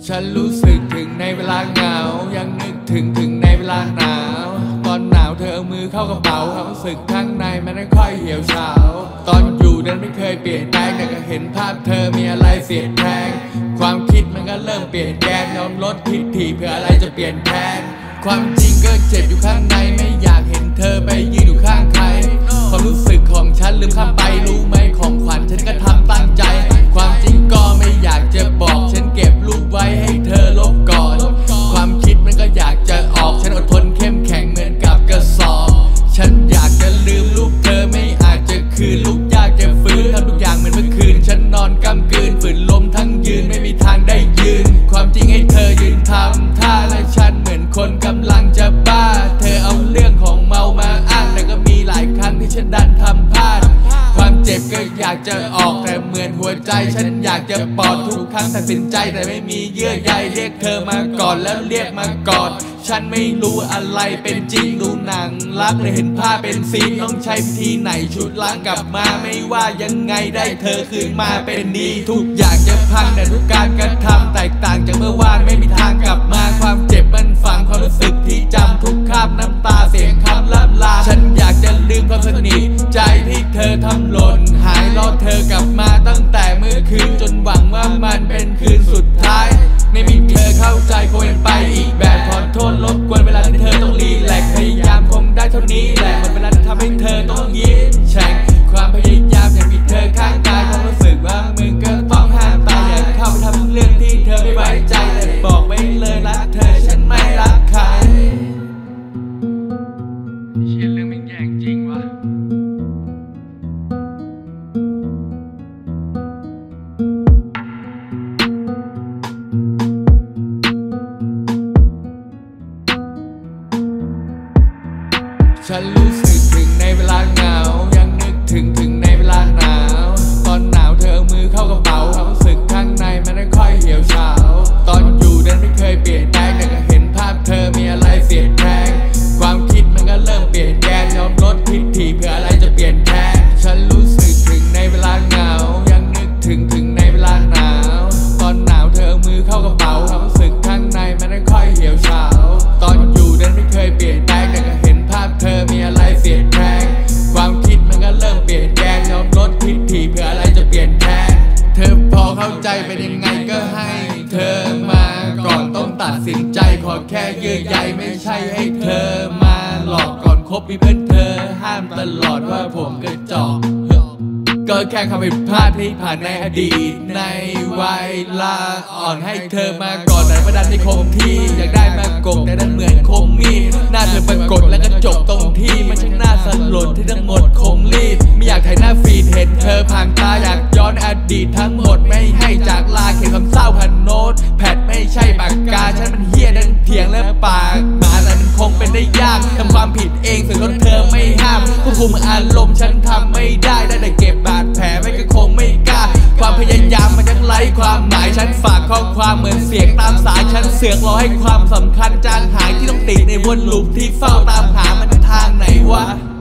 ฉันรู้สึกถึงในเวลาเหงายังนึกถึงในเวลาหนาวตอนหนาวเธอเอามือเข้ากระเป๋าความรู้สึกข้างในมันไม่ค่อยเหี่ยวเฉาตอนอยู่นั้นไม่เคยเปลี่ยนแปลงแต่ก็เห็นภาพเธอมีอะไรเสียดแทงความคิดมันก็เริ่มเปลี่ยนแปลงยอมลดทิฐิเพื่ออะไรจะเปลี่ยนแทนความจริงก็เจ็บอยู่ข้างในไม่อยากเห็นเธอไปยืนอยู่ข้างใครความรู้สึกของฉันลืมข้ามไปรู้ไหมของขวัญฉันก็ทำตั้งใจความจริงก็ไม่อยากจะบอกฉันเก็บรูปไว้ให้เธอลบก่อนความคิดมันก็อยากจะออกฉันอดทนเข้มแข็งเหมือนกับกระสอบฉันอยากจะลืมรูปเธอไม่อาจจะคืนลูกยากจะฟื้นทำทุกอย่างเหมือนเมื่อคืนฉันนอนกำกืนฝืนลมทั้งยืนไม่มีทางได้ยืนความจริงให้เธอยืนทำท่าและฉันเหมือนคนกำลังจะบ้าเธอเอาเรื่องของเมามาอ้างแต่ก็มีหลายครั้งที่ฉันดันทำพลาดความเจ็บก็อยากจะออกแต่เหมือนหัวใจฉันอยากจะปลอดทุกครั้งตัดสินใจแต่ไม่มีเยื่อใยเรียกเธอมาก่อนแล้วเรียกมากอดฉันไม่รู้อะไรเป็นจริงดูหนังรักเลยเห็นภาพเป็นซีนต้องใช้วิธีไหนชุดล้างกลับมาไม่ว่ายังไงได้เธอคืนมาเป็นดีทุกอย่างจะพังแต่ทุกการกระทำแตกต่างจากเมื่อวานไม่มีทางกลับมาความเจ็บมันฝังความรู้สึกที่จำทุกคราบน้ำตาเสียงคำล่ำลาฉันอยากจะลืมความสนิทใจที่เธอทำหล่นหายรอเธอกลับมาตั้งแต่เมื่อคืนจนหวังว่ามันเป็นคืนสุดท้ายไม่มีเธอเข้าใจคงเป็นไปอีกแบบขอโทษรบกวนเวลาที่เธอต้องรีแลกซ์พยายามคงได้เท่านี้แหละหมดเวลาที่ทำให้เธอต้องยิ้มแฉ่งความพยายามอยากมีเธอข้างกายความรู้สึกว่ามึงก็ต้องห้ามตายอยากเข้าไปทำเรื่องที่เธอไม่ไว้ใจแต่บอกไว้เลยรักเธอฉันไม่รักใครเชี่ยเรื่องมันแย่จริงวะฉันรู้สึกถึงในเวลาเหงายังนึกถึงในเวลาหนาวตอนหนาวเธอเอามือเข้ากระเป๋าความรู้สึกข้างในมันไม่ค่อยเหี่ยวเฉาตอนอยู่นั้นไม่เคยเปลี่ยนแปลงแต่ก็เห็นภาพเธอมีอะไรเสียดแทงความคิดมันก็เริ่มเปลี่ยนแปลงยอมลดทิฐิเพื่ออะไรจะเปลี่ยนแทนฉันรู้สึกถึงในเวลาเหงายังนึกถึงในเวลาหนาวตอนหนาวเธอเอามือเข้ากระเป๋าความรู้สึกข้างในมันไม่ค่อยเหี่ยวเฉาตอนอยู่นั้นไม่เคยเปลี่ยนแปลงแต่ก็เห็นภาพเธอมีอะไรเสียดแทงความคิดมันก็เริ่มเปลี่ยนแปลงยอมลดทิฐิเพื่ออะไรจะเปลี่ยนแทนเธอพอเข้าใจเป็นยังไงก็ให้เธอมาก่อนต้องตัดสินใจขอแค่เยื่อใยไม่ใช่ให้เธอมาหลอกก่อนคบมีเพื่อนเธอห้ามตลอดว่าผมกระจอกก็แค่คำผิดพลาดที่ผ่านในอดีตในวัยลาอ่อนให้เธอมาก่อนแต่ประดันที่คงที่อยากได้มากบแต่นั้นเหมือนคมมีดหน้าเธอปรากฏแล้วก็จบตรงที่มันช่างน่าสลดที่ทั้งหมดคงรีบไม่อยากถ่ายหน้าฟีดเห็นเธอผ่านตาอยากย้อนอดีตทั้งหมดไม่ให้จากลาเขียนคำเศร้าพันโน้ตแพดไม่ใช่ปากกาฉันมันเฮี้ยนั่นเถียงและปากหมาแต่มันคงเป็นได้ยากทำความผิดเองส่วนรถเธอไม่ห้ามควบคุมอารมณ์ฉันทำไม่ได้แต่เก็บบาดแผลไม่ก็คงไม่กล้าความพยายามมันยังไร้ความหมายฉันฝากข้อความเหมือนเสียงตามสายฉันเสือกรอให้ความสำคัญจางหายที่ต้องติดในวนลูปที่เฝ้าตามหามันทางไหนวะ